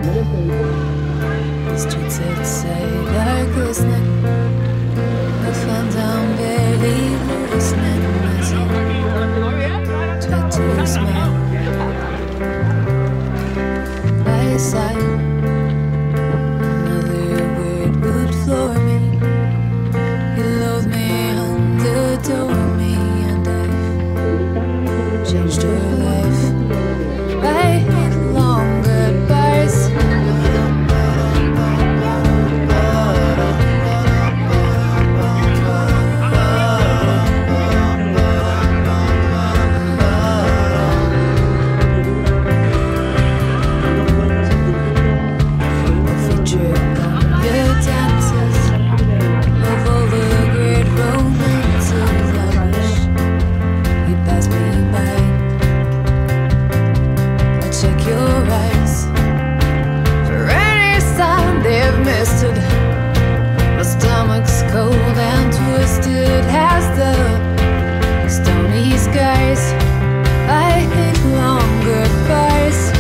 Streets outside are glistening, the fun down barely listening as you try to smile by your side. Another word would floor me. You loathe me, undertone me, and I've changed your life. I hate long goodbyes. My stomach's cold and twisted as the stony skies. I hate long goodbyes.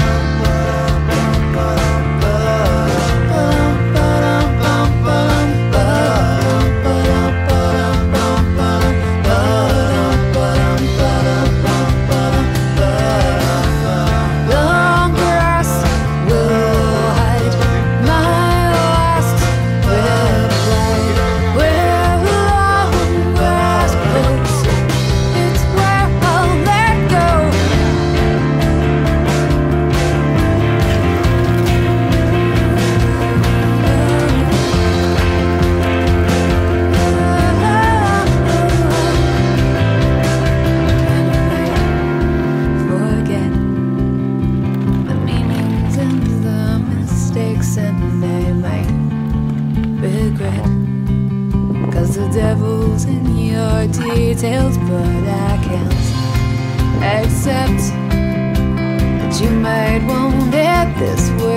And they might regret, 'cause the devil's in your details. But I can't accept that you might want it this way.